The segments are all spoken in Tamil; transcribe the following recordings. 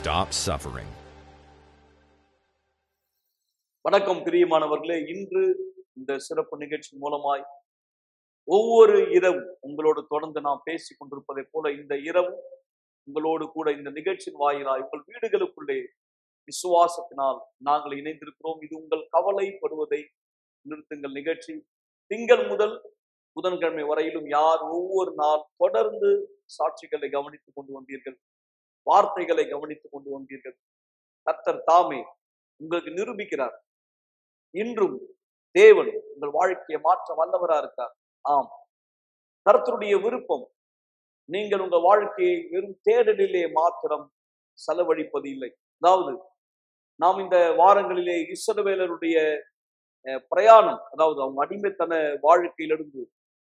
stop suffering. வணக்கம் பிரியமானவர்களே, இன்று இந்த சிறப்பு நிகழ்ச்சி மூலமாய் ஒவ்வொரு இரவு உங்களோடு தொடர்ந்து நாம் பேசிக் கொண்டிருப்பதை போல இந்த இரவு உங்களோடு கூட இந்த நிகழ்ச்சியின் வாயிலாய் உங்கள் வீடுகளுக்குள்ளே விசுவாசத்தினால் நாங்கள் இணைந்திருக்கிறோம். இது உங்கள் கவலைப்படுவதை நிறுத்துங்கள் நிகழ்ச்சி. திங்கள் முதல் புதன்கிழமை வரையிலும் யார் ஒவ்வொரு நாள் தொடர்ந்து சாட்சிகளை கவனித்துக் கொண்டு வந்தீர்கள், வார்த்தைகளை கவனித்துக் கொண்டு வந்தீர்கள். கர்த்தர் தாமே உங்களுக்கு நிரூபிக்கிறார். இன்றும் தேவன் உங்கள் வாழ்க்கையை மாற்ற வல்லவரா இருக்கிறார். ஆம், கர்த்தருடைய விருப்பம் நீங்கள் உங்கள் வாழ்க்கையை வெறும் தேடலிலே மாத்திரம் செலவழிப்பது இல்லை. அதாவது நாம் இந்த வாரங்களிலே இஸ்ரவேலருடைய பிரயாணம், அதாவது அவங்க அடிமைத்தன வாழ்க்கையிலிருந்து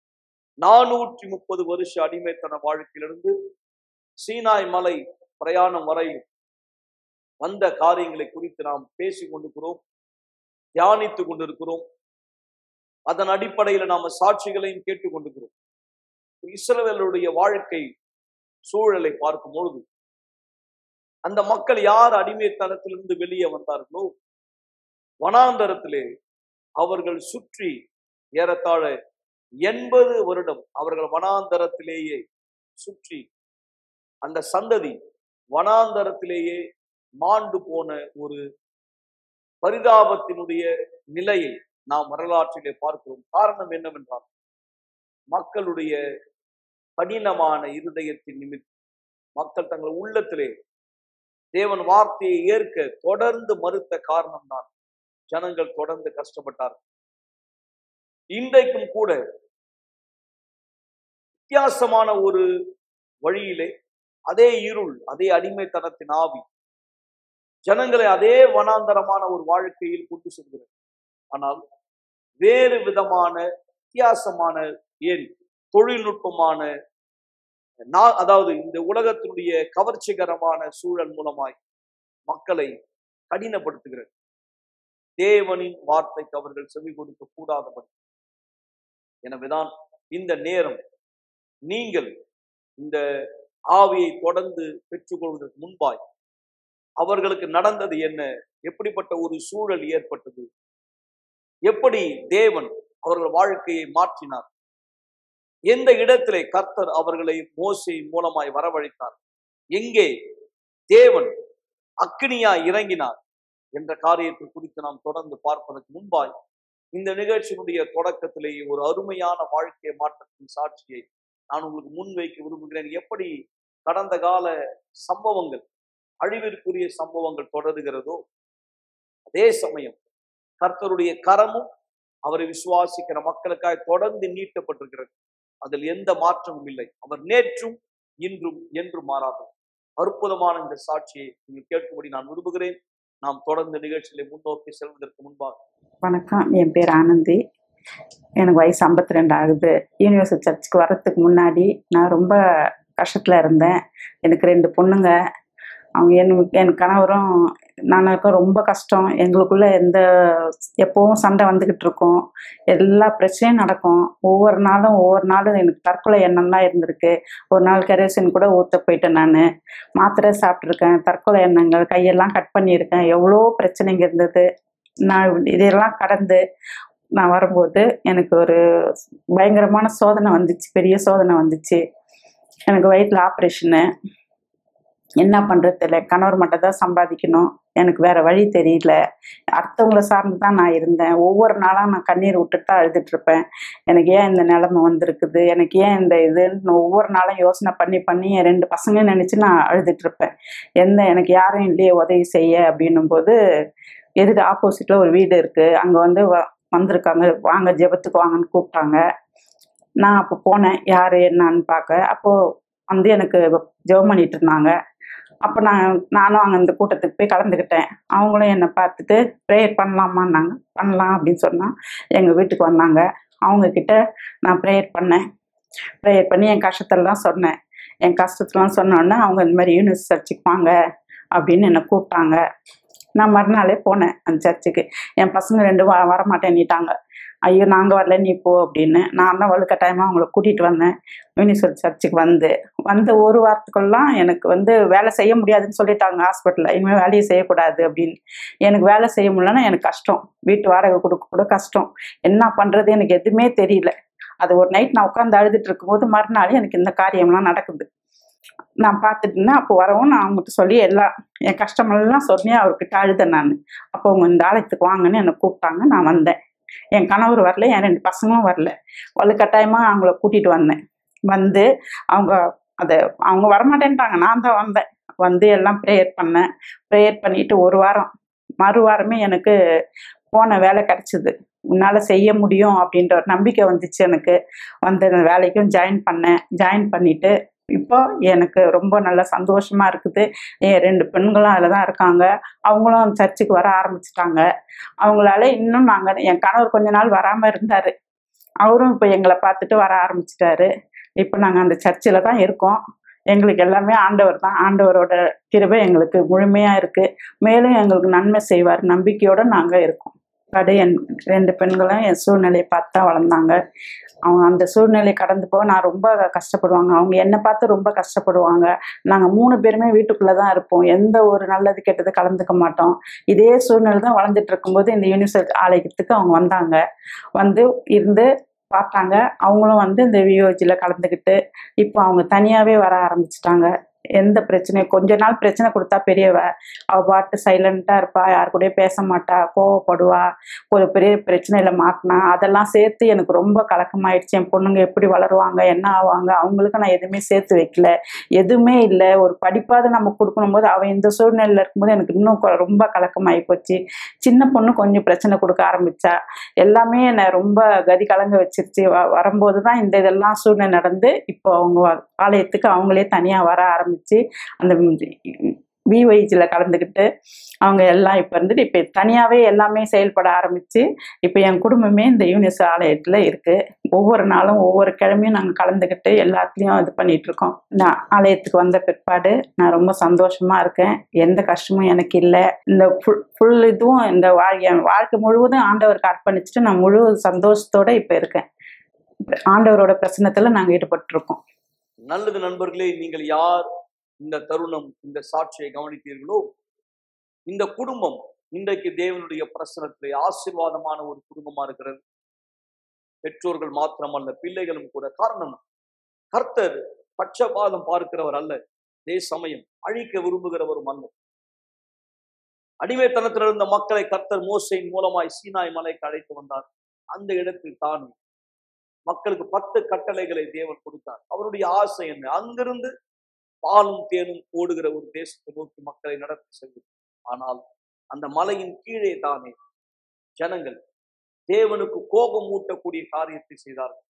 430 வருஷ அடிமைத்தன வாழ்க்கையிலிருந்து சீனாய் மலை பிரயாணம் வரையில் வந்த காரியங்களை குறித்து நாம் பேசிக் கொண்டிருக்கிறோம், தியானித்துக் கொண்டிருக்கிறோம். அதன் அடிப்படையில் நாம சாட்சிகளையும் கேட்டுக் கொண்டிருக்கிறோம். இஸ்ரவேலருடைய வாழ்க்கை சூழலை பார்க்கும் பொழுது அந்த மக்கள் யார் அடிமைத்தனத்திலிருந்து வெளியே வந்தார்களோ, வனாந்தரத்திலே அவர்கள் சுற்றி ஏறத்தாழ 80 வருடம் அவர்கள் வனாந்தரத்திலேயே சுற்றி அந்த சந்ததி வனாந்தரத்திலேயே மாண்டு போன ஒரு பரிதாபத்தினுடைய நிலையை நாம் வரலாற்றிலே பார்க்கிறோம். காரணம் என்னவென்றால், மக்களுடைய கடினமான இருதயத்தின் நிமித்தம் மக்கள் தங்கள் உள்ளத்திலே தேவன் வார்த்தையை ஏற்க தொடர்ந்து மறுத்த காரணம்தான் ஜனங்கள் தொடர்ந்து கஷ்டப்பட்டார்கள். இன்றைக்கும் கூட வித்தியாசமான ஒரு வழியிலே அதே இருள், அதே அடிமைத்தனத்தின் ஆவி ஜனங்களை அதே வனாந்தரமான ஒரு வாழ்க்கையில் கொண்டு செல்கிறது. ஆனால் வேறு விதமான வித்தியாசமான ஏன் தொழில்நுட்பமான அதாவது இந்த உலகத்தினுடைய கவர்ச்சிகரமான சூழல் மூலமாய் மக்களை கடினப்படுத்துகிறது. தேவனின் வார்த்தைக்கு அவர்கள் செவி கொடுக்க கூடாதபடி. எனவேதான் இந்த நேரம் நீங்கள் இந்த ஆவியை தொடர்ந்து பெற்றுக்கொள்வதற்கு முன்பாய் அவர்களுக்கு நடந்தது என்ன, எப்படிப்பட்ட ஒரு சூழல் ஏற்பட்டது, எப்படி தேவன் அவர்கள் வாழ்க்கையை மாற்றினார், எந்த இடத்திலே கர்த்தர் அவர்களை மோசே மூலமாய் வரவழைத்தார், எங்கே தேவன் அக்கினியாய் இறங்கினார் என்ற காரியத்தை குறித்து நாம் தொடர்ந்து பார்ப்பதற்கு முன்பாய் இந்த நிகழ்ச்சியினுடைய தொடக்கத்திலேயே ஒரு அருமையான வாழ்க்கை மாற்றத்தின் சாட்சியை நான் உங்களுக்கு முன்வைக்க விரும்புகிறேன். எப்படி கடந்த கால சம்பவங்கள், அழிவிற்குரிய சம்பவங்கள் தொடருகிறதோ, அதே சமயம் கர்த்தருடைய கரமும் அவரை விசுவாசிக்கிற மக்களுக்காக தொடர்ந்து நீட்டப்பட்டிருக்கிறது. அதில் எந்த மாற்றமும் இல்லை. அவர் நேற்றும் இன்றும் என்றும் மாறாதவர். அற்புதமான இந்த சாட்சியை நீங்கள் கேட்கும்படி நான் விரும்புகிறேன். நாம் தொடர்ந்து நிகழ்ச்சியில முன்னோக்கி செல்வதற்கு முன்பாக. வணக்கம், என் பேர் ஆனந்தி. எனக்கு வயசு 52 ஆகுது. யூனிவர்சல் சர்ச்சுக்கு வர்றதுக்கு முன்னாடி நான் ரொம்ப கஷ்டத்தில் இருந்தேன். எனக்கு 2 பொண்ணுங்க. அவங்க என் கணவரும் நானுக்கும் ரொம்ப கஷ்டம். எங்களுக்குள்ள எப்பவும் சண்டை வந்துக்கிட்டு இருக்கோம். எல்லா பிரச்சனையும் நடக்கும். ஒவ்வொரு நாளும் எனக்கு தற்கொலை எண்ணம் தான் இருந்திருக்கு. ஒரு நாள் கெரோசின் கூட ஊற்ற போயிட்டேன். நான் மாத்திரை சாப்பிட்ருக்கேன். தற்கொலை எண்ணங்கள், கையெல்லாம் கட் பண்ணியிருக்கேன். எவ்வளோ பிரச்சனைங்க இருந்தது. நான் இதெல்லாம் கடந்து நான் வரும்போது எனக்கு ஒரு பயங்கரமான சோதனை வந்துச்சு, பெரிய சோதனை வந்துச்சு. எனக்கு வயிற்றில் ஆப்ரேஷனு. என்ன பண்ணுறது தெரியல. கணவர் மட்டும் தான் சம்பாதிக்கணும். எனக்கு வேறு வழி தெரியல. அடுத்தவங்களை சார்ந்து தான் நான் இருந்தேன். ஒவ்வொரு நாளும் நான் கண்ணீர் விட்டுட்டு தான் அழுதுட்ருப்பேன். எனக்கு ஏன் இந்த நிலைமை வந்திருக்குது, எனக்கு ஏன் இந்த இதுன்னு ஒவ்வொரு நாளும் யோசனை பண்ணி என் 2 பசங்க நினச்சி நான் அழுதுட்ருப்பேன். எனக்கு யாரும் இல்லையே உதவி செய்ய அப்படின்னும்போது, எதுக்கு ஆப்போசிட்டில் ஒரு வீடு இருக்குது, அங்கே வந்திருக்காங்க, வாங்க ஜெபத்துக்கு வாங்கன்னு கூப்பிட்டாங்க. நான் அப்போ போனேன், யார் என்னான்னு பார்க்க. அப்போது எனக்கு ஜெபம் பண்ணிட்டு இருந்தாங்க. அப்போ நானும் அங்கே அந்த கூட்டத்துக்கு போய் கலந்துக்கிட்டேன். அவங்களும் என்னை பார்த்துட்டு ப்ரேயர் பண்ணலாமான்னாங்க. பண்ணலாம் அப்படின்னு சொன்னால் எங்கள் வீட்டுக்கு வந்தாங்க. அவங்கக்கிட்ட நான் ப்ரேயர் பண்ணி என் கஷ்டத்தெல்லாம் சொன்னேன். என் கஷ்டத்தெல்லாம் சொன்னோன்னே அவங்க இந்த மாதிரி யூனிவர்ஸ் சர்ச்சுக்கு வாங்க அப்படின்னு என்னை கூப்பிட்டாங்க. நான் மறுநாளே போனேன் அந்த சர்ச்சுக்கு. என் பசங்க 2 வரமாட்டேன்னிட்டாங்க. ஐயோ நாங்கள் வரல நீ போ அப்படின்னு. நான் தான் வலுக்கட்டாயமாக அவங்கள கூட்டிகிட்டு வந்தேன் யூனிவர்சல் சர்ச்சுக்கு. வந்த ஒரு வாரத்துக்குள்ளலாம் எனக்கு வேலை செய்ய முடியாதுன்னு சொல்லிட்டாங்க ஹாஸ்பிட்டலில். இனிமேல் வேலையை செய்யக்கூடாது அப்படின்னு. எனக்கு வேலை செய்ய முடியலன்னா எனக்கு கஷ்டம், வீட்டு வாடகை கொடுக்க கூட கஷ்டம், என்ன பண்ணுறது எனக்கு எதுவுமே தெரியல. அது ஒரு நைட் நான் உட்காந்து அழுதுட்டு இருக்கும்போது மறுநாள் எனக்கு இந்த காரியம்லாம் நடக்குது. நான் பார்த்துட்டு இருந்தேன். அப்போ வரவும் நான் அவங்ககிட்ட சொல்லி எல்லாம் என் கஷ்டமெல்லாம் சொல்லி அவர்கிட்ட அழுதேன் நான். அப்போ அவங்க இந்த ஆலயத்துக்கு வாங்கன்னு என்னை கூப்பிட்டாங்க. நான் வந்தேன். என் கணவர் வரல, என் 2 பசங்களும் வரல. வலுக்கட்டாயமாக அவங்கள கூட்டிகிட்டு வந்தேன். அவங்க அவங்க வரமாட்டேன்ட்டாங்க. நான் தான் வந்தேன். எல்லாம் ப்ரேயர் பண்ணேன். ப்ரேயர் பண்ணிட்டு ஒரு வாரம், மறு வாரமே எனக்கு போன வேலை கிடச்சிது. உன்னால் செய்ய முடியும் அப்படின்ற ஒரு நம்பிக்கை வந்துச்சு எனக்கு. அந்த வேலைக்கும் ஜாயின் பண்ணிட்டு இப்போ எனக்கு ரொம்ப நல்லா சந்தோஷமா இருக்குது. என் 2 பெண்களும் அதில் தான் இருக்காங்க. அவங்களும் சர்ச்சுக்கு வர ஆரம்பிச்சிட்டாங்க. அவங்களால இன்னும் என் கணவர் கொஞ்ச நாள் வராமல் இருந்தார். அவரும் இப்போ எங்களை பார்த்துட்டு வர ஆரம்பிச்சிட்டாரு. இப்போ நாங்கள் அந்த சர்ச்சில் தான் இருக்கோம். எங்களுக்கு எல்லாமே ஆண்டவர் தான். ஆண்டவரோட கிருபை எங்களுக்கு முழுமையாக இருக்குது. மேலும் எங்களுக்கு நன்மை செய்வார் நம்பிக்கையோடு நாங்கள் இருக்கோம். என் 2 பெண்களும் என் சூழ்நிலையை பார்த்து தான் வளர்ந்தாங்க. அவங்க அந்த சூழ்நிலை கடந்து போக நான் ரொம்ப கஷ்டப்படுவாங்க. அவங்க என்னை பார்த்து ரொம்ப கஷ்டப்படுவாங்க. நாங்கள் 3 பேருமே வீட்டுக்குள்ளே தான் இருப்போம். எந்த ஒரு நல்லது கெட்டது கலந்துக்க மாட்டோம். இதே சூழ்நிலை தான் வளர்ந்துட்டு இருக்கும்போது இந்த யூனிவர்சல் ஆலயத்துக்கு அவங்க வந்தாங்க. இருந்து பார்த்தாங்க. அவங்களும் இந்த விஓஜியில் கலந்துக்கிட்டு இப்போ அவங்க தனியாகவே வர ஆரம்பிச்சிட்டாங்க. எந்த பிரச்சனையும் கொஞ்ச நாள் பிரச்சனை கொடுத்தா பெரியவ அவள் பாட்டு சைலண்ட்டாக இருப்பா, யார் கூடயும் பேச மாட்டா, கோவப்படுவா, ஒரு பெரிய பிரச்சனையில் மாட்டினா. அதெல்லாம் சேர்த்து எனக்கு ரொம்ப கலக்கமாயிடுச்சு. என் பொண்ணுங்க எப்படி வளருவாங்க, என்ன ஆவாங்க, அவங்களுக்கு நான் எதுவுமே சேர்த்து வைக்கல, எதுவுமே இல்லை. ஒரு படிப்பாவது நம்ம கொடுக்கணும் போது அவள் இந்த சூழ்நிலையில் இருக்கும்போது எனக்கு இன்னும் ரொம்ப கலக்கமாகி போச்சு. சின்ன பொண்ணு கொஞ்சம் பிரச்சனை கொடுக்க ஆரம்பித்தா. எல்லாமே என்னை ரொம்ப கதி கலங்க வச்சிருச்சு. வரும்போது தான் இதெல்லாம் சூழ்நிலை நடந்து இப்போ அவங்க ஆலயத்துக்கு அவங்களே தனியாக வர ஆரம்பிச்சு அந்த விஒய்ஜியில் கலந்துக்கிட்டு அவங்க எல்லாம் இப்போ தனியாகவே எல்லாமே செயல்பட ஆரம்பித்து இப்போ என் குடும்பமே இந்த யூனிவர்சல் ஆலயத்தில் இருக்குது. ஒவ்வொரு நாளும் ஒவ்வொரு கிழமையும் நாங்கள் கலந்துக்கிட்டு எல்லாத்துலேயும் இது பண்ணிகிட்ருக்கோம். நான் ஆலயத்துக்கு வந்த பிற்பாடு நான் ரொம்ப சந்தோஷமாக இருக்கேன். எந்த கஷ்டமும் எனக்கு இல்லை. இந்த ஃபுல் இதுவும் இந்த வாழ்க்கை முழுவதும் ஆண்டவருக்கு அர்ப்பணிச்சுட்டு நான் முழு சந்தோஷத்தோடு இப்போ இருக்கேன். ஆண்டவரோட பிரசன்னத்தில் நாங்கள் ஈடுபட்டிருக்கோம். நல்லது நண்பர்களே, நீங்கள் யார் இந்த தருணம் இந்த சாட்சியை கவனித்தீர்களோ, இந்த குடும்பம் இன்றைக்கு தேவனுடைய பிரசனத்திலே ஆசீர்வாதமான ஒரு குடும்பமா இருக்கிறது. பெற்றோர்கள் மாத்திரமல்ல, பிள்ளைகளும் கூட. காரணம், கர்த்தர் பட்சபாதம் பார்க்கிறவர் அல்ல, அதே சமயம் அழிக்க விரும்புகிறவரும் அல்ல. அடிமைத்தனத்தில் இருந்த மக்களை கர்த்தர் மோசேயின் மூலமாய் சீனாய் மலைக்கு அழைத்து வந்தார். அந்த இடத்தில் தான் மக்களுக்கு 10 கட்டளைகளை தேவன் கொடுத்தார். அவருடைய ஆசை என்ன? அங்கிருந்து பாலும் தேனும் ஓடுகிற ஒரு தேசத்தை நோக்கி மக்களை நடத்தி செல்வது. ஆனால் அந்த மலையின் கீழே தானே ஜனங்கள் தேவனுக்கு கோபம் ஊட்டக்கூடிய காரியத்தை செய்தார்கள்.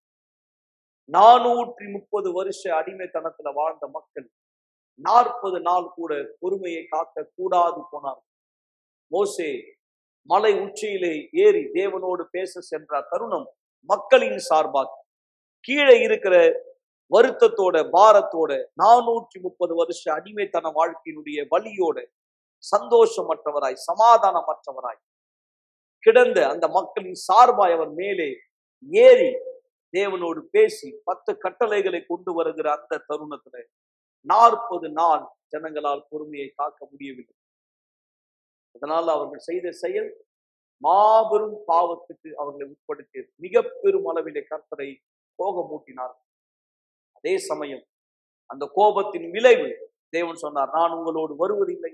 430 வருஷ அடிமைத்தனத்துல வாழ்ந்த மக்கள் 40 நாள் கூட பொறுமையை காக்க கூடாது போனார்கள். மோசே மலை உச்சியிலே ஏறி தேவனோடு பேச சென்ற தருணம் மக்களின் சார்பாக கீழே இருக்கிற வருத்தத்தோட பாரத்தோட 430 வருஷ அடிமைத்தன வாழ்க்கையினுடைய வலியோட சந்தோஷமற்றவராய் சமாதானமற்றவராய் கிடந்த அந்த மக்களின் சார்பாய் அவர் மேலே ஏறி தேவனோடு பேசி 10 கட்டளைகளை கொண்டு வருகிற அந்த தருணத்துல 40 நாள் ஜனங்களால் பொறுமையை காக்க முடியவில்லை. அதனால அவர்கள் செய்த செயல் மாபெரும் பாவத்துக்கு அவர்களை உட்படுத்தி மிக பெரும் அளவிலே கர்த்தரை கோபமூட்டினார். அதே சமயம் அந்த கோபத்தின் விளைவு தேவன் சொன்னார், நான் உங்களோடு வருவதில்லை.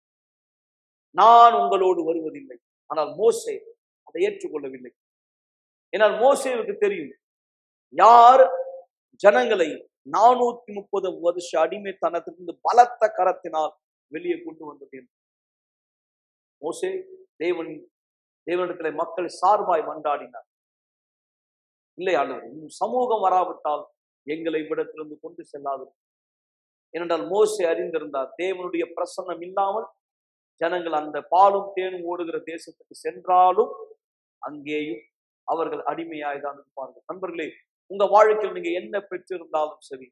ஆனால் மோசே அதை ஏற்றுக்கொள்ளவில்லை. ஏனால் மோசேவுக்கு தெரியும் யார் ஜனங்களை 430 வருஷ அடிமைத்தனத்திலிருந்து பலத்த கரத்தினால் வெளியே கொண்டு வந்தது என்று. மோசே தேவனிடத்திலே மக்கள் சார்பாய் மன்றாடினார். இல்லை ஆண்டவரே, இன்னும் சமூகம் வராவிட்டால் எங்களை இவ்விடத்திலிருந்து கொண்டு செல்லாது. ஏனென்றால் மோசே அறிந்திருந்தார், தேவனுடைய பிரசன்னம் இல்லாமல் ஜனங்கள் அந்த பாலும் தேனும் ஓடுகிற தேசத்துக்கு சென்றாலும் அங்கேயும் அவர்கள் அடிமையாய் தான் இருப்பார்கள். நண்பர்களே, உங்க வாழ்க்கையில் நீங்க என்ன பெற்றிருந்தாலும் சரி,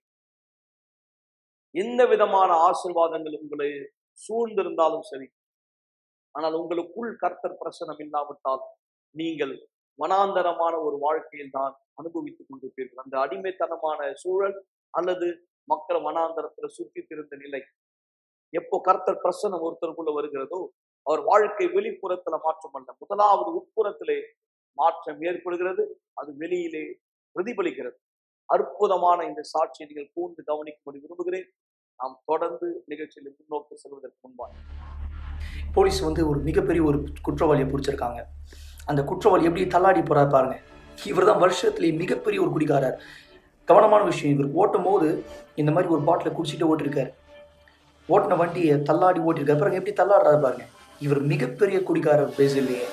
எந்த விதமான ஆசீர்வாதங்கள் உங்களை சூழ்ந்திருந்தாலும் சரி, ஆனால் உங்களுக்குள் கர்த்தர் பிரசன்னம் இல்லாவிட்டால் நீங்கள் வனாந்தரமான ஒரு வாழ்க்கையில் தான் அனுபவித்துக் கொண்டிருப்பீர்கள். அந்த அடிமைத்தனமான சூழல் அல்லது மக்கள் வனாந்தரத்துல சுற்றி திரிந்த நிலை. எப்போ கர்த்தர் பிரசன்னம் ஒருத்தருக்குள்ள வருகிறதோ, அவர் வாழ்க்கை வெளிப்புறத்துல மாற்றம் அல்ல, முதலாவது உட்புறத்திலே மாற்றம் ஏற்படுகிறது. அது வெளியிலே பிரதிபலிக்கிறது. அற்புதமான இந்த சாட்சியை நீங்கள் கூர்ந்து கவனிக்கும்படி விரும்புகிறேன். நாம் தொடர்ந்து நிகழ்ச்சியில் முன்னோக்கி செல்வதற்கு முன்பாக போலீஸ் வந்து ஒரு மிகப்பெரிய ஒரு குற்றவாளியை பிடிச்சிருக்காங்க. அந்த குற்றவாளி எப்படி தள்ளாடி போறார் பாருங்க. இவர் தான் வருஷத்துலேயே மிகப்பெரிய ஒரு குடிகாரர். கவனமான விஷயம், இவர் ஓட்டும் போது இந்த மாதிரி ஒரு பாட்டிலை குடிச்சிட்டு ஓட்டிருக்காரு. ஓட்டின வண்டியை தள்ளாடி ஓட்டிருக்காரு. பாருங்க எப்படி தள்ளாடுறாரு பாருங்க. இவர் மிகப்பெரிய குடிகாரர் பிரேசில்லையே.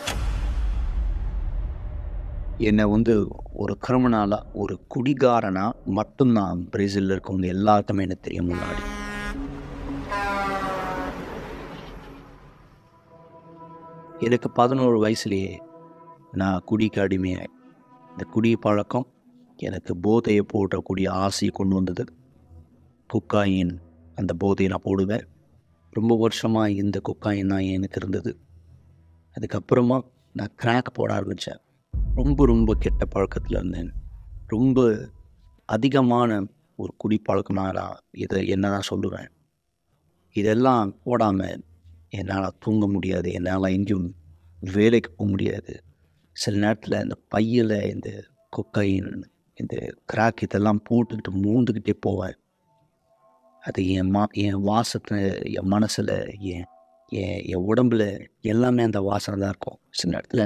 என்னை வந்து ஒரு கிரிமினலாக, ஒரு குடிகாரனா மட்டும்தான் பிரேசிலில் இருக்கவங்க எல்லாருக்குமே எனக்கு தெரியும். முன்னாடி எனக்கு 11 வயசுலேயே நான் குடிக்கு அடிமையாய். இந்த குடி பழக்கம் எனக்கு போதையை போடக்கூடிய ஆசையை கொண்டு வந்தது. குக்காயின் அந்த போதையை நான் போடுவேன். ரொம்ப வருஷமாக இந்த குக்காயின் தான் எனக்கு இருந்தது. அதுக்கப்புறமா நான் கிராக் போட ஆரம்பித்தேன். ரொம்ப ரொம்ப கெட்ட பழக்கத்தில் இருந்தேன். ரொம்ப அதிகமான ஒரு குடி பழக்கம். நான் இதை என்ன தான் சொல்லுவேன், இதெல்லாம் போடாமல் என்னால் தூங்க முடியாது, என்னால் எங்கேயும் வேலைக்கு போக முடியாது. சில நேரத்தில் இந்த பையில் இந்த கொக்கைன், இந்த கிராக் இதெல்லாம் போட்டுக்கிட்டு மூந்துக்கிட்டே போவேன். அது என் வாசத்தை, என் மனசில், என் உடம்புல எல்லாமே அந்த வாசனை தான் இருக்கும். சில நேரத்தில்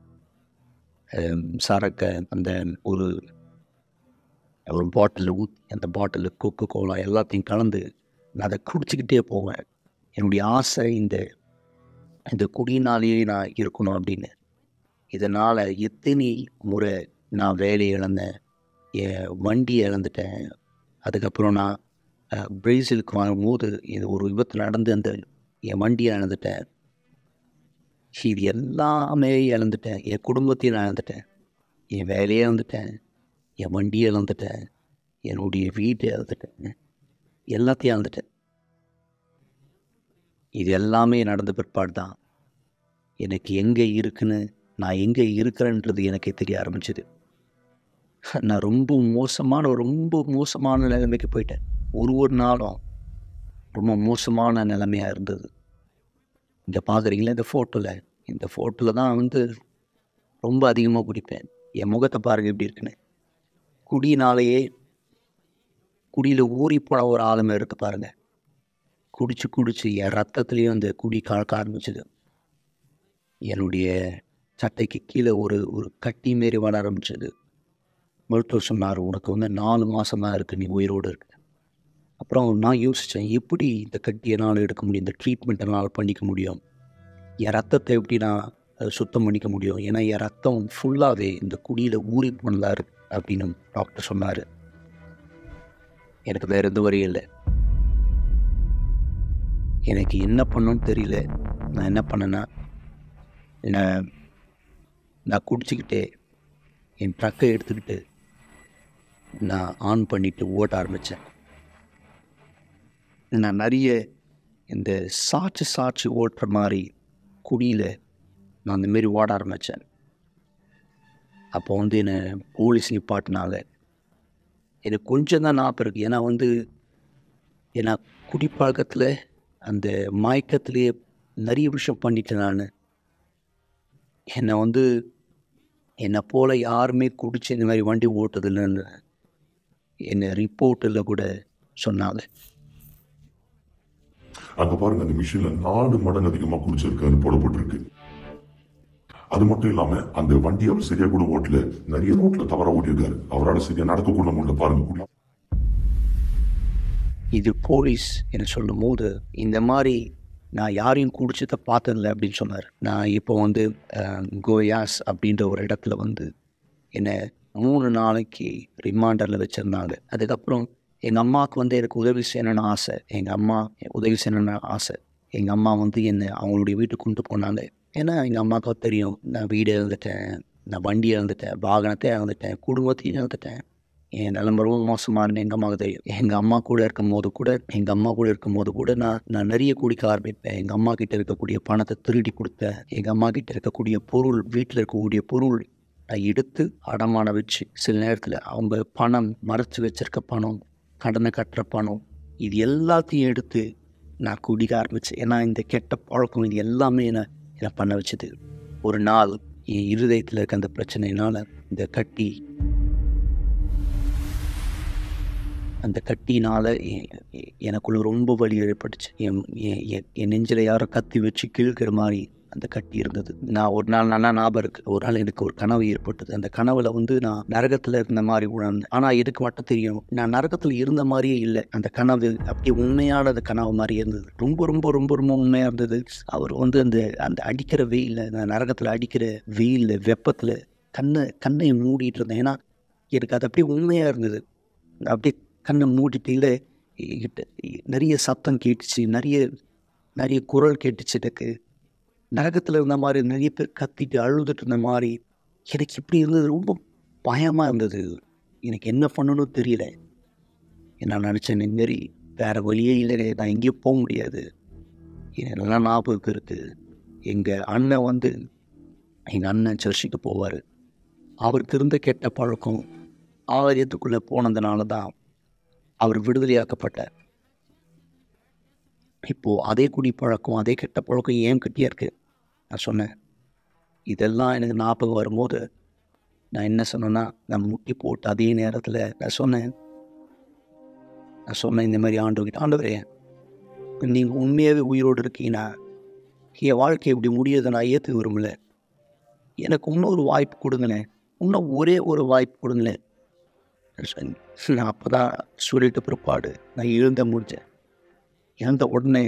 சரக்கு அந்த ஒரு பாட்டிலில் ஊற்றி, அந்த பாட்டிலில் கொக்கு கோலா எல்லாத்தையும் கலந்து நான் அதை குடிச்சிக்கிட்டே போவேன். என்னுடைய ஆசை இந்த குடியினாலேயே நான் இருக்கணும் அப்படின்னு. இதனால் எத்தனை முறை நான் வேலையை இழந்தேன், என் வண்டியை இழந்துட்டேன். அதுக்கப்புறம் நான் பிரேசிலுக்கு வரும்போது இது ஒரு விபத்து நடந்து அந்த என் வண்டியை இழந்துட்டேன். இது எல்லாமே இழந்துட்டேன். என் குடும்பத்தையும் நான் இழந்துட்டேன், என் வேலையை இழந்துட்டேன், என் வண்டியை இழந்துட்டேன், என்னுடைய வீட்டை இழந்துட்டேன், எல்லாத்தையும் இழந்துட்டேன். இது எல்லாமே நடந்த பிற்பாடு தான் எனக்கு எங்கே இருக்குன்னு, நான் எங்கே இருக்கிறேன்றது எனக்கே தெரிய ஆரம்பிச்சிது. நான் ரொம்ப மோசமான நிலைமைக்கு போயிட்டேன். ஒரு நாளும் ரொம்ப மோசமான நிலைமையாக இருந்தது. இங்கே பார்க்குறீங்களா இந்த ஃபோட்டோவில் தான் வந்து ரொம்ப அதிகமாக குடிப்பேன். என் முகத்தை பாருங்கள் எப்படி இருக்குன்னு. குடியினாலேயே, குடியில் ஊறி போன ஒரு ஆளுமை இருக்கு பாருங்கள். குடிச்சு என் ரத்தத்துலேயும் அந்த குடி கலக்க ஆரம்பிச்சுது. என்னுடைய சட்டைக்கு கீழே ஒரு கட்டி மாரி வர ஆரம்பிச்சது. மருத்துவர் சொன்னார், உனக்கு வந்து 4 மாதம் தான் இருக்குது, நீ உயிரோடு இருக்கு. அப்புறம் நான் யோசித்தேன், எப்படி இந்த கட்டி என்னால் எடுக்க முடியும், இந்த ட்ரீட்மெண்ட் என்னால் பண்ணிக்க முடியும், என் ரத்தத்தை எப்படி நான் சுத்தம் பண்ணிக்க முடியும், ஏன்னா என் ரத்தம் ஃபுல்லாகவே இந்த குடியில் ஊறி போனதா இருக்கு அப்படின்னு டாக்டர் சொன்னார். எனக்கு வேறு எந்த வழியும் இல்லை. எனக்கு என்ன பண்ணணும்னு தெரியல. நான் என்ன பண்ணேன்னா, நான் குடிச்சிக்கிட்டே என் ட்ரக்கை எடுத்துக்கிட்டு நான் ஆன் பண்ணிவிட்டு ஓட்ட ஆரம்பித்தேன். நான் நிறைய இந்த சாட்சி ஓட்டுற மாதிரி குடியில் நான் அந்தமாரி ஓட ஆரம்பித்தேன். அப்போ வந்து என்னை போலீஸ் நிப்பாட்டினாங்க. எனக்கு கொஞ்சம் தான் ஞாபகம் இருக்குது. ஏன்னா வந்து ஏன்னா குடிப்பழக்கத்தில் அந்த மயக்கத்திலேயே நிறைய விஷயம் பண்ணிட்டேன் நான். என்னை போல் யாருமே குடிச்சு இந்த மாதிரி வண்டி ஓட்டுறதில்லைன்னு என்னை ரிப்போர்ட்டில் கூட சொன்னாங்க. அங்க பாருங்க, அந்த மிஷின்ல 4 மடங்கு அதிகமா குடிச்சிருக்காருன்னு போடப்பட்டிருக்கு. அது மட்டும் இல்லாம அந்த வண்டி அவர் சரியா கூட ஓட்டல, நிறைய ரோட்ல தவறா ஓட்டிருக்காரு. அவரால் சரியா நடக்க கூட முடியல. பாருங்க, இது போலீஸ் என்ன சொல்லும் போது இந்த மாதிரி நான் யாரையும் குடிச்சதை பார்த்ததில்லை அப்படின்னு சொன்னார். நான் இப்போ வந்து கோயாஸ் அப்படின்ற ஒரு இடத்துல வந்து என்னை 3 நாளைக்கு ரிமாண்டரில் வச்சுருந்தாங்க. அதுக்கப்புறம் எங்கள் அம்மாவுக்கு வந்து எனக்கு உதவி செய்யணும்னு ஆசை. எங்கள் அம்மா வந்து என்னை அவங்களுடைய வீட்டுக்கு கொண்டு போனாங்க. ஏன்னா எங்கள் அம்மாவுக்கு தெரியும், நான் வீடு இழந்துட்டேன், நான் வண்டி இழந்துட்டேன், வாகனத்தை இழந்துட்டேன், குடும்பத்தையும் இழந்துட்டேன், என் நிலைமை ரொம்ப மோசமானு எங்கள் அம்மாவுக்கு தெரியும். எங்கள் அம்மா கூட இருக்கும்போது கூட நான் நிறைய குடிக்க ஆரம்பிப்பேன். எங்கள் அம்மா கிட்ட இருக்கக்கூடிய பணத்தை திருடி கொடுத்தேன். எங்கள் அம்மா கிட்ட இருக்கக்கூடிய பொருள், வீட்டில் இருக்கக்கூடிய பொருள் நான் எடுத்து அடமான வச்சு சில நேரத்தில் அவங்க பணம் மறைச்சி வச்சிருக்க பணம், கடனை கட்டுற பணம், இது எல்லாத்தையும் எடுத்து நான் குடிக்க ஆரம்பித்தேன். ஏன்னா இந்த கெட்ட பழக்கம் இது எல்லாமே என்னை பண்ண வச்சுது. ஒரு நாள் என் இருதயத்தில் இருக்க அந்த பிரச்சனையினால் அந்த கட்டினால் எனக்குள்ள ரொம்ப வலி ஏற்பட்டுச்சு. என் நெஞ்சில் யாரோ கத்தி வச்சு கிழக்கிற மாதிரி அந்த கட்டி இருந்தது. நான் ஒரு நாள் நல்லா ஞாபகம் இருக்குது, ஒரு நாள் எனக்கு ஒரு கனவு ஏற்பட்டது. அந்த கனவுல நான் நரகத்தில் இருந்த மாதிரி உணர்ந்தேன். ஆனால் எனக்கு மட்டும் தெரியும், நான் நரகத்தில் இருந்த மாதிரியே இல்லை. அந்த கனவு அப்படியே உண்மையான கனவு மாதிரி இருந்தது. ரொம்ப ரொம்ப ரொம்ப ரொம்ப உண்மையாக இருந்தது. அவர் அந்த அந்த அடிக்கிற வெயிலில், நான் நரகத்தில் அடிக்கிற வெயிலில் வெப்பத்தில் கண்ணை மூடிட்டு இருந்தேன். ஏன்னா எனக்கு அது அப்படியே உண்மையாக இருந்தது. அப்படியே கண்ணை மூடிட்டு நிறைய சத்தம் கேட்டுச்சு, நிறைய குரல் கேட்டுச்சு. எனக்கு நரகத்தில் இருந்த மாதிரி நிறைய பேர் கத்திட்டு அழுதுட்டு இருந்த மாதிரி எனக்கு இப்படி இருந்தது. ரொம்ப பயமாக இருந்தது. எனக்கு என்ன பண்ணணும்னு தெரியல. நான் நினச்சேன், மாரி வேறு வழியே இல்லை, நான் எங்கேயும் போக முடியாது. என்னெல்லாம் ஞாபகம் இருக்குது, எங்கள் அண்ணன் சர்ச்சுக்கு போவார். அவருக்கு இருந்த கெட்ட பழக்கம் ஆலயத்துக்குள்ளே போனதுனால தான் அவர் விடுதலையாக்கப்பட்டார். இப்போது அதே குடி பழக்கம், அதே கெட்ட பழக்கம் ஏன் கிட்டே இருக்குது. நான் சொன்னேன், இதெல்லாம் எனக்கு ஞாபகம் வரும்போது நான் என்ன சொன்னேன்னா, நான் முட்டி போட்டு அதே நேரத்தில் நான் சொன்னேன் இந்த மாதிரி ஆண்டவரே, நீங்கள் உண்மையாகவே உயிரோடு இருக்கீங்கன்னா என் வாழ்க்கை இப்படி முடியதை நான் ஏற்று விரும்பல. எனக்கு இன்னொரு வாய்ப்பு கொடுங்களேன், இன்னும் ஒரே ஒரு வாய்ப்பு கொடுங்களேன். நான் அப்போ தான் சொல்லிட்டு பிற்பாடு நான் முடித்தேன். எழுந்த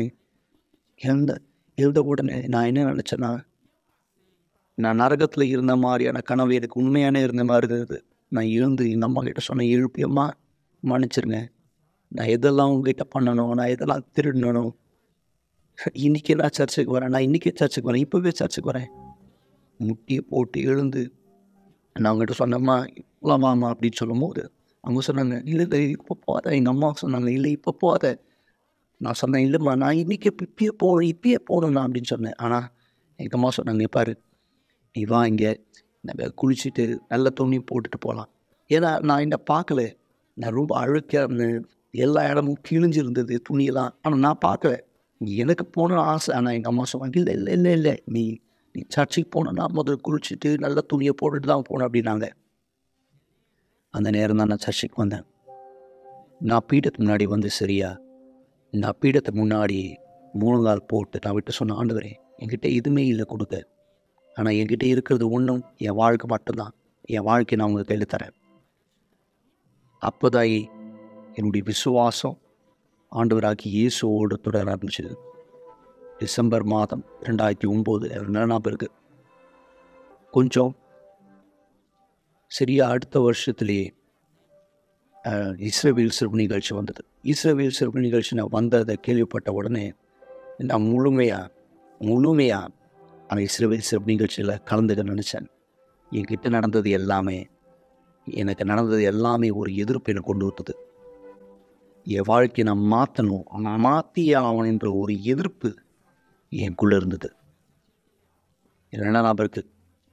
உடனே நான் என்ன நினச்சேன்னா, நான் நரகத்தில் இருந்த மாதிரியான கனவு எனக்கு உண்மையான இருந்த மாதிரி இருந்தது. நான் எங்கள் அம்மா கிட்ட சொன்னேன், எழுப்பியம்மா மன்னிச்சிருங்க, நான் எதெல்லாம் உங்ககிட்ட பண்ணணும், நான் எதெல்லாம் திருடணும், இன்றைக்கி நான் சர்ச்சுக்கு வரேன், நான் இன்றைக்கே சர்ச்சுக்கு வரேன், இப்போவே சர்ச்சுக்கு வரேன். முட்டியை போட்டு எழுந்து நான் அவங்ககிட்ட சொன்னம்மா இவ்வளோமாம்மா அப்படின்னு சொல்லும் போது அவங்க சொன்னாங்க, இல்லை இப்போ போகாத. எங்கள் அம்மா சொன்னாங்க, இல்லை இப்போ போகாத. நான் சொன்னேன், இல்லைம்மா நான் இன்றைக்கி இப்பயே போகணும்ண்ணா அப்படின்னு சொன்னேன். ஆனால் எங்கள் அம்மா சொன்னாங்க, பாரு நீ வா, இங்கே நம்ம குளிச்சுட்டு நல்ல துணி போட்டுட்டு போகலாம். ஏன்னா நான் என்ன பார்க்கல, நான் ரொம்ப அழுக்க எல்லா இடமும் கிழிஞ்சிருந்தது துணியெல்லாம். ஆனால் நான் பார்க்கல, எனக்கு போகணுன்னு ஆசை. ஆனால் எங்கள் அம்மா சொன்னாங்க, இல்லை இல்லை இல்லை இல்லை நீ சர்ச்சுக்கு போனோன்னா முதல்ல குளிச்சுட்டு நல்ல துணியை போட்டுட்டு தான் போகணும் அப்படின்னாங்க. அந்த நேரம் தான் நான் சர்ச்சுக்கு வந்தேன். நான் பீடத்துக்கு முன்னாடி சரியா, நான் பீடத்துக்கு முன்னாடி 3 நாள் போட்டு நான் விட்டு சொன்ன, ஆண்டவரே என்கிட்ட எதுவுமே இல்லை கொடுக்க, ஆனால் என்கிட்ட இருக்கிறது ஒன்றும் என் வாழ்க்கை மட்டும்தான். என் வாழ்க்கையை நான் உங்கள் கையில் தரேன். அப்போதான் என்னுடைய விசுவாசம் ஆண்டவராகி இயேசுவோடு தொடர ஆரம்பிச்சது. டிசம்பர் மாதம் 2009 ஞாபகம் இருக்குது. கொஞ்சம் சரியாக அடுத்த வருஷத்துலேயே இஸ்ரவேல் சிறப்பு நிகழ்ச்சி வந்தது. இஸ்ரவேல் சிறப்பு நிகழ்ச்சி நான் வந்ததை கேள்விப்பட்ட உடனே நான் முழுமையாக அந்த இஸ்ரவேல் சிறப்பு நிகழ்ச்சியில் கலந்துக்க நினச்சேன். என்கிட்ட நடந்தது எல்லாமே, எனக்கு நடந்தது எல்லாமே ஒரு எதிர்ப்பு எனக்கு கொண்டு வந்தது. என் வாழ்க்கையை நான் மாற்றணும், நான் மாற்றியே ஆகணும் என்ற ஒரு எதிர்ப்பு எனக்குள்ளே இருந்தது. என்ன ஞாபகம் இருக்குது,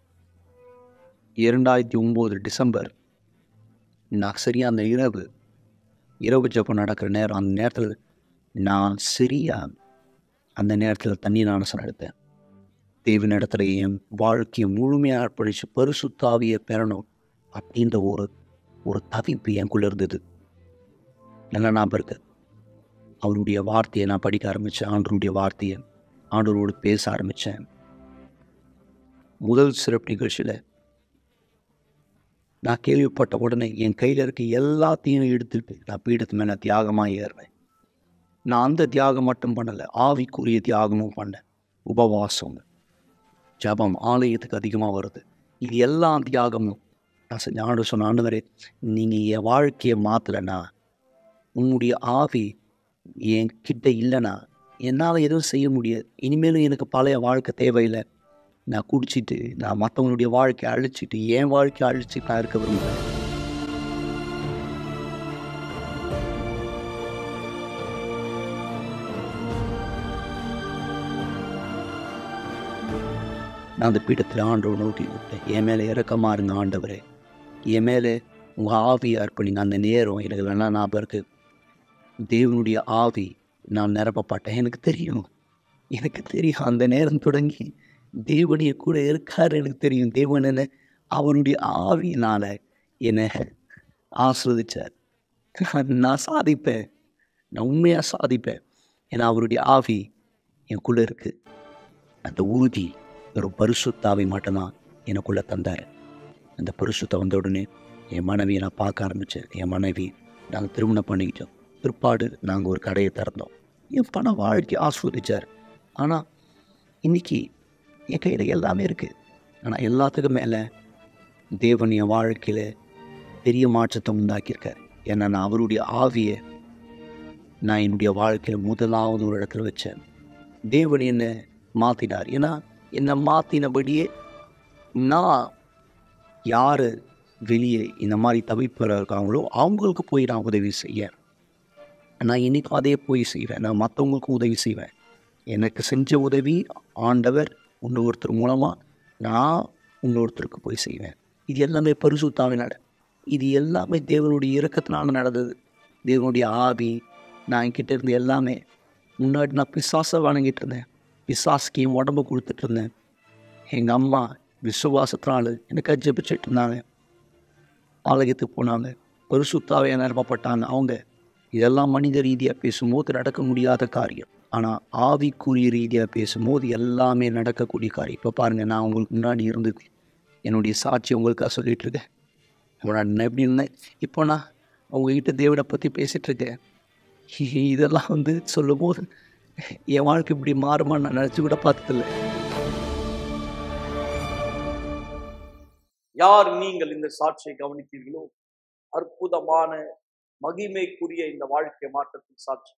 2009 டிசம்பர் நான் சரியாக அந்த இரவு ஜெபம் நடக்கிற நேரம், அந்த நேரத்தில் நான் சரியாக அந்த நேரத்தில் தண்ணி நாணசம் எடுத்தேன். தேவன் இடத்துல என் வாழ்க்கையை முழுமையாக அர்ப்பணித்து பரிசுத்த ஆவியை பெறணும் அப்படின்ற ஒரு தவிப்பு எனக்குள்ளே இருந்தது. நல்லா ஞாபகம் இருக்கு. அவருடைய வார்த்தையை நான் படிக்க ஆரம்பித்தேன். ஆண்டவருடைய வார்த்தையை ஆண்டவரோடு பேச ஆரம்பித்தேன். முதல் சிறப்பு நிகழ்ச்சியில் நான் கேள்விப்பட்ட உடனே என் கையில் இருக்க எல்லாத்தையும் எடுத்துட்டு நான் பீடத்து மேலே தியாகமாக ஏறுவேன். நான் அந்த தியாகம் மட்டும் பண்ணலை, ஆவிக்குரிய தியாகமும் பண்ணேன். உபவாசம், ஜபம், ஆலயத்துக்கு அதிகமாக வருது, இது எல்லா தியாகமும் நான் செஞ்ச. ஆண்டு சொன்ன, ஆண்டவரே நீங்கள் என் வாழ்க்கையை மாற்றலைன்னா, உன்னுடைய ஆவி என் கிட்ட இல்லைன்னா என்னால் எதுவும் செய்ய முடியாது. இனிமேலும் எனக்கு பழைய வாழ்க்கை தேவையில்லை. நான் குடிச்சிட்டு நான் மற்றவங்களுடைய வாழ்க்கையை அழிச்சிட்டு என் வாழ்க்கையை அழிச்சிட்டு நான் இருக்க விரும்புகிறேன். நான் அந்த பீடத்தில் ஆண்டவர் நோக்கி விட்டேன், என் மேலே இறக்கமாக இருங்க ஆண்டவரே, என் மேலே உங்கள் ஆவியை அர்ப்பணிங்க. அந்த நேரம் எனக்கு வேணால் ஞாபகம் இருக்குது, தேவனுடைய ஆவி நான் நிரப்பப்பட்டேன். எனக்கு தெரியும் அந்த நேரம் தொடங்கி தேவனுடைய கூட இருக்கார். எனக்கு தெரியும் தேவன் என்ன அவனுடைய ஆவியினால் என்னை ஆஸ்வதிச்சார். நான் சாதிப்பேன், நான் உண்மையாக சாதிப்பேன். ஏன்னா அவருடைய ஆவி எனக்குள்ளே இருக்குது. அந்த உறுதி ஒரு பரிசுத்தாவை மட்டும்தான் எனக்குள்ளே தந்தார். அந்த பரிசுத்தை வந்த உடனே என் மனைவியை நான் பார்க்க ஆரம்பித்தேன். என் மனைவி நாங்கள் திருமணம் பண்ணிக்கிட்டோம். பிற்பாடு நாங்கள் ஒரு கடையை திறந்தோம். என் பண வாழ்க்கை ஆஸ்வதிச்சார். ஆனால் இன்றைக்கி என் கையில் எல்லாமே இருக்குது. ஆனால் எல்லாத்துக்கும் மேலே தேவன் என் வாழ்க்கையில் பெரிய மாற்றத்தை உண்டாக்கியிருக்கார். ஏன்னா நான் அவருடைய ஆவியை நான் என்னுடைய வாழ்க்கையில் முதலாவது ஒரு இடத்துல வச்சேன். தேவன் என்னை மாற்றினார். ஏன்னா என்னை மாற்றினபடியே நான் யார் வெளியே இந்த மாதிரி தவிப்பில் இருக்காங்களோ அவங்களுக்கு போய் நான் உதவி செய்ய, நான் இன்றைக்கும் அதே போய் செய்வேன். நான் மற்றவங்களுக்கும் உதவி செய்வேன். எனக்கு செஞ்ச உதவி ஆண்டவர் இன்னொருத்தர் மூலமாக நான் இன்னொருத்தருக்கு போய் செய்வேன். இது எல்லாமே பரிசுத்தாவினால, இது எல்லாமே தேவனுடைய இரக்கத்தினால நடந்தது. தேவனுடைய ஆவி நான் என்கிட்ட இருந்து எல்லாமே. முன்னாடி நான் பிசாசை வணங்கிட்டு இருந்தேன், பிசாசுக்கு என் உடம்பு கொடுத்துட்டு இருந்தேன். எங்கள் அம்மா விசுவாசத்தினால எனக்கு ஜெபிச்சிட்டு இருந்தாங்க, ஆலயத்துக்கு போனாங்க, பரிசுத்தாவே நிரப்பப்பட்டாங்க அவங்க. இதெல்லாம் மனித ரீதியாக பேசும்போது நடக்க முடியாத காரியம். ஆனால் ஆவிக்குரிய ரீதியாக பேசும்போது எல்லாமே நடக்கக்கூடிய காரியம். இப்போ பாருங்கள், நான் உங்களுக்கு முன்னாடி இருந்தது என்னுடைய சாட்சி உங்களுக்காக சொல்லிகிட்டு இருக்கேன். நான் எப்படி இருந்தேன், இப்போ நான் உங்ககிட்ட தேவனை பற்றி பேசிகிட்ருக்கேன். இதெல்லாம் சொல்லும் போது என் வாழ்க்கை இப்படி மாறுமான்னு நான் நினச்சி கூட பார்த்ததில்லை. யார் நீங்கள் இந்த சாட்சியை கவனித்தீர்களோ, அற்புதமான மகிமைக்குரிய இந்த வாழ்க்கை மாற்றத்தின் சாட்சி.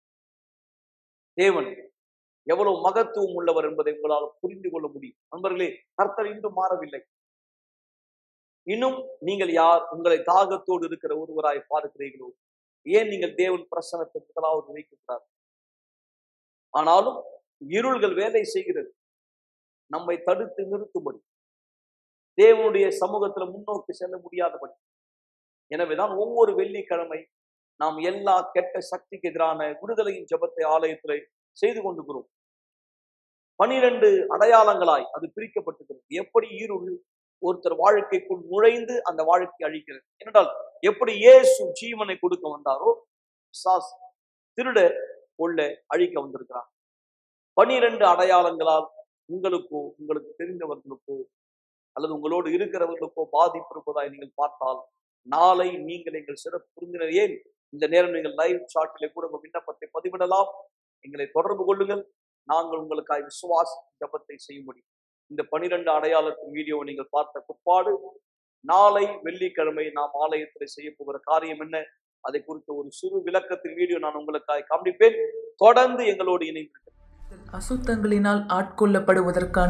தேவன் எவ்வளவு மகத்துவம் உள்ளவர் என்பதை உங்களால் புரிந்து கொள்ள முடியும். நண்பர்களே, கர்த்தர் இன்றும் மாறவில்லை. இன்னும் நீங்கள் யார் உங்களை தாகத்தோடு இருக்கிற ஒருவராய் பார்க்கிறீர்களோ, ஏன் நீங்கள் தேவன் பிரசன்னத்தை முதலாவது வைக்கிறார்? ஆனாலும் இருள்கள் வேலை செய்கிறது நம்மை தடுத்து நிறுத்தும்படி, தேவனுடைய சமூகத்துல முன்னோக்கி செல்ல முடியாதபடி. எனவேதான் ஒவ்வொரு வெள்ளிக்கிழமை நாம் எல்லா கெட்ட சக்திக்கு எதிரான விடுதலையின் ஜெபத்தை ஆலயத்திலே செய்து கொண்டிருக்கிறோம். 12 அடையாளங்களாய் அது பிரிக்கப்பட்டிருக்கிறது. எப்படி இருள் ஒருத்தர் வாழ்க்கைக்குள் நுழைந்து அந்த வாழ்க்கை அழிக்கிறது என்றால், எப்படி இயேசு ஜீவனை கொடுக்க வந்தாரோ, சாஸ் திருட கொள்ள அழிக்க வந்திருக்கிறார். 12 அடையாளங்களால் உங்களுக்கோ உங்களுக்கு தெரிந்தவர்களுக்கோ அல்லது உங்களோடு இருக்கிறவர்களுக்கோ பாதிப்பு இருப்பதாய் நீங்கள் பார்த்தால், நாளை நீங்கள் எங்கள் சிறப்பு விருந்தினர், ஏன் இந்த நேரம் நீங்கள் லைவ் சாட்டிலே கூட உங்கள் விண்ணப்பத்தை பதிவிடலாம். எங்களை தொடர்பு கொள்ளுங்கள். நாங்கள் உங்களுக்காக விசுவாச ஜெபத்தை செய்ய முடியும். இந்த 12 அடையாளத்தின் வீடியோவை நீங்கள் பார்த்த பிற்பாடு, நாளை வெள்ளிக்கிழமை நாம் ஆலயத்தில் செய்ய போகிற காரியம் என்ன, அதை குறித்த ஒரு சிறு விளக்கத்தின் வீடியோ நான் உங்களுக்காக காண்பிப்பேன். தொடர்ந்து எங்களோடு இணைந்திருக்கிறேன். அசுத்தங்களினால் ஆட்கொள்ளப்படுவதற்கான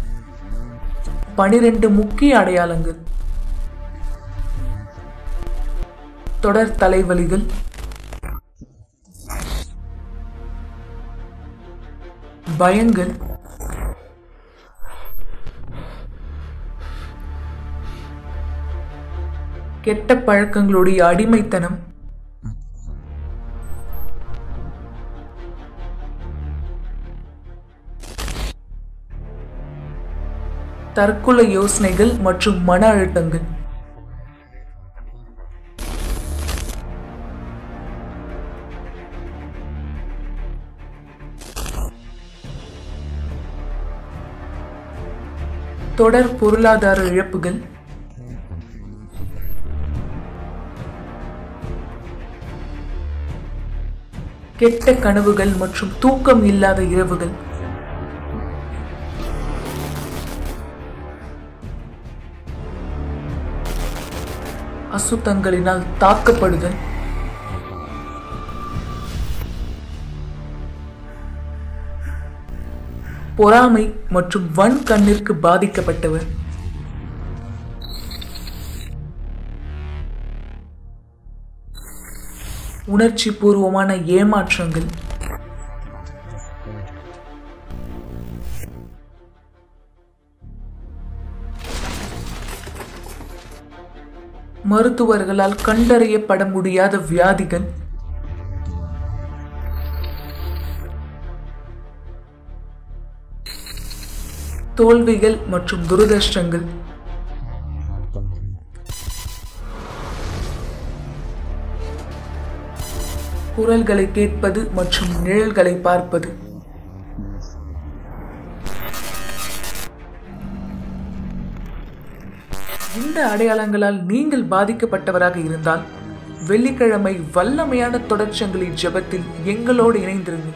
12 முக்கிய அடையாளங்கள். தொடர் தலைவலிகள், பயங்கள், கெட்ட பழக்கங்களுடைய அடிமைத்தனம், தற்கொலை யோசனைகள் மற்றும் மன அழுத்தங்கள். தொடர் பொருளாதார இழப்புகள், கெட்ட கனவுகள் மற்றும் தூக்கம் இல்லாத இரவுகள், அசுத்தங்களினால் தாக்கப்படுதல், பொறாமை மற்றும் வன் கண்ணிற்கு பாதிக்கப்பட்டவர், உணர்ச்சி பூர்வமான ஏமாற்றங்கள், மருத்துவர்களால் கண்டறியப்பட முடியாத வியாதிகள், தோல்விகள் மற்றும் துரதிர்ஷ்டங்கள், குரல்களை கேட்பது மற்றும் நிழல்களை பார்ப்பது. இந்த அடையாளங்களால் நீங்கள் பாதிக்கப்பட்டவராக இருந்தால் வெள்ளிக்கிழமை வல்லமையான தொடர்ச்சங்கிலி ஜெபத்தில் எங்களோடு இணைந்திருங்கள்.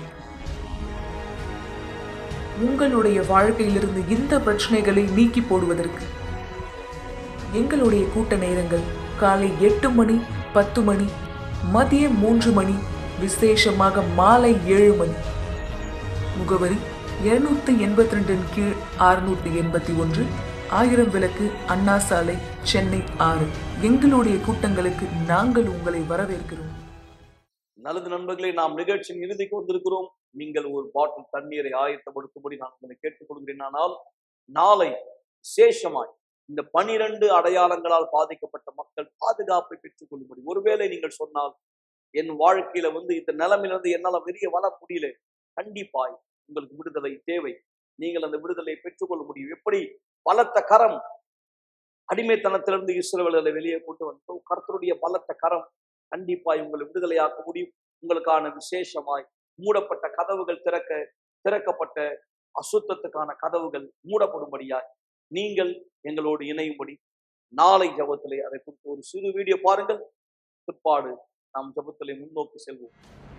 உங்களுடைய வாழ்க்கையிலிருந்து இந்த பிரச்சனைகளை நீக்கி போடுவதற்கு எங்களுடைய கூட்ட நேரங்கள் காலை 8 மணி, 10 மணி, மதியம் 3 மணி, விசேஷமாக மாலை 7 மணி. முகவரி 282 கீழ் 681 1000 விளக்கு, அண்ணா சாலை, சென்னை 6. எங்களுடைய கூட்டங்களுக்கு நாங்கள் உங்களை வரவேற்கிறோம். நல்லது நண்பர்களே, நாம் நிகழ்ச்சியின் இறுதிக்கு வந்திருக்கிறோம். நீங்கள் ஒரு பாட்டில் தண்ணீரை ஆயத்தப்படுத்தும்படி நான் உங்களை கேட்டுக்கொள்கிறேன். ஆனால் நாளை விசேஷமாய் இந்த 12 அடையாளங்களால் பாதிக்கப்பட்ட மக்கள் பாதுகாப்பை பெற்றுக் கொள்ளும்படி, ஒருவேளை நீங்கள் சொன்னால் என் வாழ்க்கையில இந்த நிலைமையிலிருந்து என்னால வெளியே வர முடியல, கண்டிப்பாய் உங்களுக்கு விடுதலை தேவை. நீங்கள் அந்த விடுதலையை பெற்றுக்கொள்ள முடியும். எப்படி பலத்த கரம் அடிமைத்தனத்திலிருந்து இஸ்ரவேலர்களை வெளியே கொண்டு வந்தோம், கர்த்தருடைய பலத்த கரம் கண்டிப்பாய் உங்களை விடுதலையாக்க முடியும். உங்களுக்கான விசேஷமாய் மூடப்பட்ட கதவுகள் திறக்கப்பட்ட அசுத்தத்துக்கான கதவுகள் மூடப்படும்படியாய் நீங்கள் எங்களோடு இணையும்படி நாளை ஜெபத்திலே அதை குறித்து ஒரு சிறு வீடியோ பாருங்கள். பிற்பாடு நாம் ஜெபத்திலே முன்னோக்கி செல்வோம்.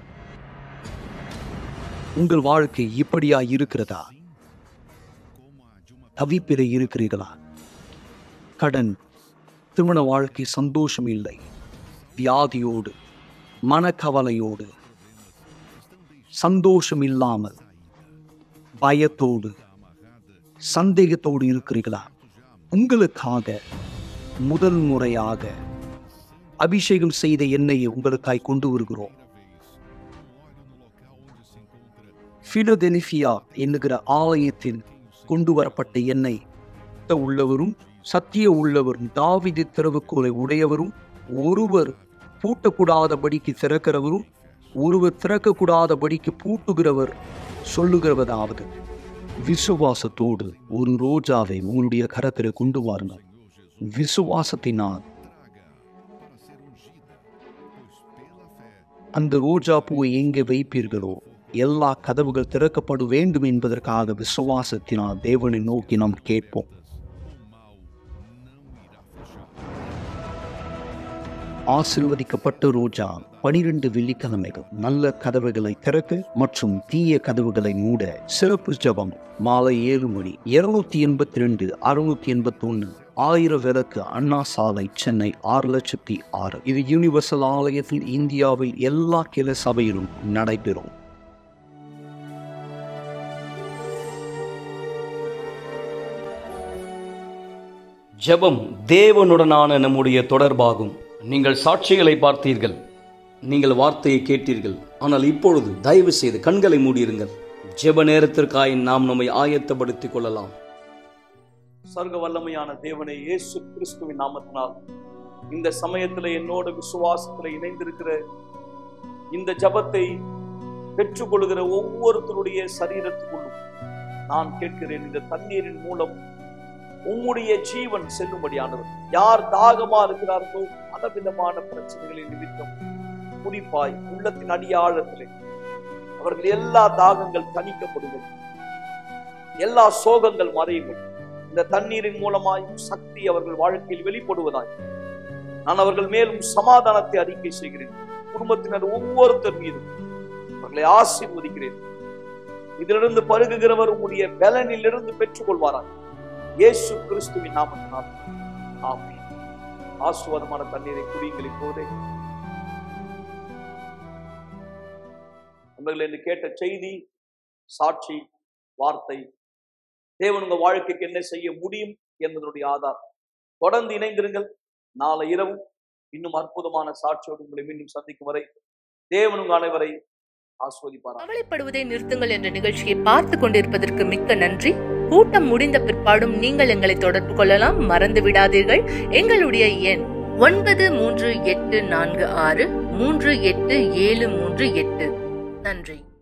உங்கள் வாழ்க்கை இப்படியா இருக்கிறதா? தவிப்பிலே இருக்கிறீர்களா? கடன், திருமண வாழ்க்கை சந்தோஷம் இல்லை, வியாதியோடு, மனக்கவலையோடு, சந்தோஷம் இல்லாமல், பயத்தோடு, சந்தேகத்தோடு இருக்கிறீர்களா? உங்களுக்காக முதல் முறையாக அபிஷேகம் செய்த எண்ணெயை உங்களுக்காய் கொண்டு வருகிறோம். பிலதெல்பியா என்கிற ஆலயத்தில் கொண்டு வரப்பட்ட எண்ணெய் உள்ளவரும் சத்திய உள்ளவரும் தாவீது திறவுகோலை உடையவரும் ஒருவர் பூட்டக்கூடாதபடிக்கு திறக்கிறவரும் ஒருவர் திறக்கக்கூடாதபடிக்கு பூட்டுகிறவர் சொல்லுகிறவதாவது, விசுவாசத்தோடு ஒரு ரோஜாவை உங்களுடைய கரத்தில் கொண்டு வாருங்கள். விசுவாசத்தினால் அந்த ரோஜா பூவை எங்கே வைப்பீர்களோ எல்லா கதவுகள் திறக்கப்பட வேண்டும் என்பதற்காக விசுவாசத்தினால் தேவனை நோக்கி நாம் கேட்போம். ஆசீர்வதிக்கப்பட்ட ரோஜா 12 வெள்ளிக்கிழமைகள் நல்ல கதவுகளை திறக்க மற்றும் தீய கதவுகளை மூட சிறப்பு ஜெபம் மாலை 7 மணி 282 681 1000 விளக்கு, அண்ணா சாலை, சென்னை 6,06,000. இது யூனிவர்சல் ஆலயத்தில் இந்தியாவில் எல்லா கிளை சபையிலும் நடைபெறும். ஜெபம் தேவனுடனான நம்முடைய தொடர்பாகும். நீங்கள் சாட்சிகளை பார்த்தீர்கள், நீங்கள் வார்த்தையை கேட்டீர்கள். ஆனால் இப்பொழுது தயவு செய்து கண்களை மூடியிருங்கள். ஜெப நேரத்திற்காய் நாம் நம்மை ஆயத்தப்படுத்திக் கொள்ளலாம். சர்வ வல்லமையான தேவனை, இயேசு கிறிஸ்துவின் நாமத்தினால் இந்த சமயத்தில் என்னோட விசுவாசத்தில் இணைந்திருக்கிற இந்த ஜெபத்தை பெற்றுக்கொள்கிற ஒவ்வொருத்தருடைய சரீரத்துக்குள்ளும் நான் கேட்கிறேன், இந்த தண்ணீரின் மூலம் உம்முடைய ஜீவன் செல்லும்படியானவர். யார் தாகமா இருக்கிறார்களோ பலவிதமான பிரச்சனைகளின் நிமித்தம் குறிப்பாய் உள்ளத்தின் அடியாழத்திலே அவர்கள் எல்லா தாகங்கள் தணிக்கப்படுவது, எல்லா சோகங்கள் மறையுங்கள். இந்த தண்ணீரின் மூலமாய் சக்தி அவர்கள் வாழ்க்கையில் வெளிப்படுவதாய் நான் அவர்கள் மேலும் சமாதானத்தை அறிக்கை செய்கிறேன். குடும்பத்தினர் ஒவ்வொருத்தர் மீதும் அவர்களை ஆசீர்வதிக்கிறேன். இதிலிருந்து பருகுகிறவர் உங்களுடைய பலனிலிருந்து பெற்றுக் கொள்வாராய். இயேசு கிறிஸ்துவின் நாமத்தினால் ஆமென். ஆசீர்வாதமான தண்ணீரை குடியுங்கள். இப்போதே நண்பர்களே, என்று கேட்ட செய்தி, சாட்சி, வார்த்தை தேவன் உங்க வாழ்க்கைக்கு என்ன செய்ய முடியும் என்பதனுடைய ஆதாரம். தொடர்ந்து இணைந்திருங்கள். நாளை இரவும் இன்னும் அற்புதமான சாட்சியோடு உங்களை மீண்டும் சந்திக்கும் வரை தேவன் உங்க அனைவரை ஆசீர்வதிப்பார். கவலைப்படுவதை நிறுத்துங்கள் என்ற நிகழ்ச்சியை பார்த்து கொண்டிருப்பதற்கு மிக்க நன்றி. கூட்டம் முடிந்த பிற்பாடும் நீங்கள் எங்களை தொடர்பு கொள்ளலாம். மறந்து விடாதீர்கள், எங்களுடைய எண் 9384638738. நன்றி.